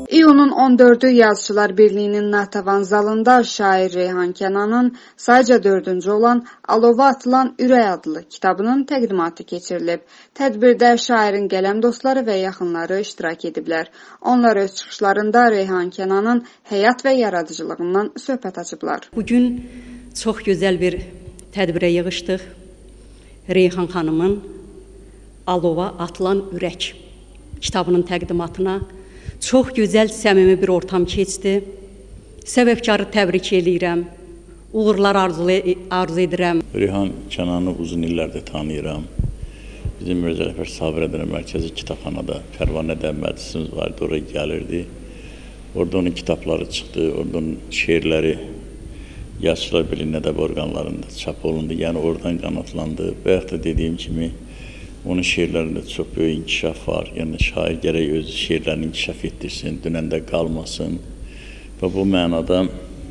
İyunun 14'ü Yazıçılar Birliyinin Natəvan zalında şair Reyhan Kənanın sayca 4-cü olan Alova atılan ürək adlı kitabının təqdimatı keçirilib. Tədbirdə şairin qələm dostları və yaxınları iştirak ediblər. Onlar öz çıxışlarında Reyhan Kənanın həyat və yaradıcılığından söhbət açıblar. Bugün çox gözəl bir tədbirə yığışdıq. Reyhan xanımın Alova atılan ürək kitabının təqdimatına çox gözəl, səmimi bir ortam keçdi. Səbəbkarı təbrik edirəm, uğurlar arzu edirəm. Reyhan Kənanı uzun illərdir tanıyıram. Bizim Mirzə Rəhbər Sabir Ədələ Mərkəzi Kitabxanada Pərvanədə məclisimiz vardı, oraya gəlirdi. Orada onun kitabları çıxdı, orada onun şeirləri Yazıçılar Birliyinin ədəbi orqanlarında çap olundu, yəni oradan qanatlandı. Və yaxud da dediyim kimi, onun şeirlərində çox böyük inkişaf var. Yəni şair gərək öz şeirlərini inkişaf etdirsin, dünəndə qalmasın. Və bu mənada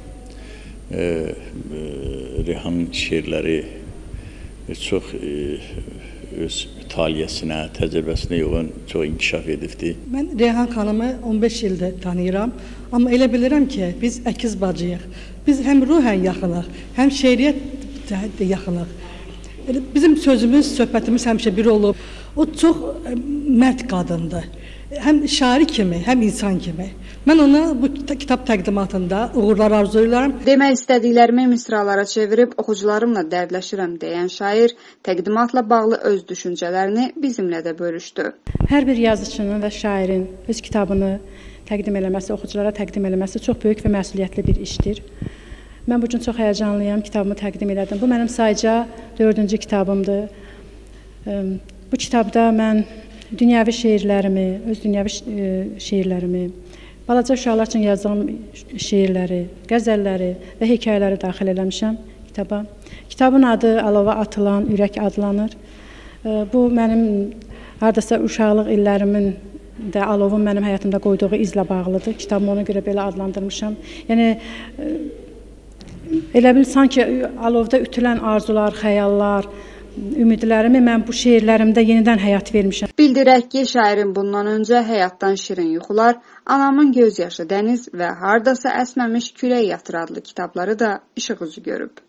Reyhanın şeirləri çox öz mütaliəsinə, təcrübəsinə yoğun çox inkişaf edibdir. Mən Reyhan xanımı 15 ildir tanıyıram. Amma elə bilirəm ki, biz əkiz bacıyıq. Biz həm ruhən yaxınıq, həm şeiriyyət yaxınıq. Bizim sözümüz, söhbətimiz həmişə bir olub. O çox mərd qadındır. Həm şair kimi, həm insan kimi. Mən ona bu kitab təqdimatında uğurlar arzulayıram. Demək istədiklərimi misralara çevirib oxucularımla dərdləşirəm deyən şair təqdimatla bağlı öz düşüncələrini bizimlə də bölüşdü. Hər bir yazıçının və şairin öz kitabını təqdim eləməsi, oxuculara təqdim eləməsi çox böyük və məsuliyyətli bir işdir. Mən bugün çox həyəcanlıyam, kitabımı təqdim elədim. Bu mənim sayca 4-cü kitabımdır. Bu kitabda mən dünyəvi şeirlərimi, öz dünyəvi şeirlərimi, balaca uşaqlar üçün yazdığım şeirləri, qəzəlləri və hekayələri daxil eləmişəm kitaba. Kitabın adı Alova atılan ürək adlanır. Bu mənim hardasa uşaqlıq illərimin də alovun mənim həyatımda qoyduğu izlə bağlıdır. Kitabımı ona görə belə adlandırmışam. Yəni elə bil sanki alovda ütülən arzular, xəyallar, ümidlərimi mən bu şeirlərimdə yenidən həyat vermişəm. Bildirək ki, şairin bundan öncə Həyatdan şirin yuxular, Anamın göz yaşı dəniz və Hardasa əsməmiş külək yatır adlı kitabları da işıq üzü görüb.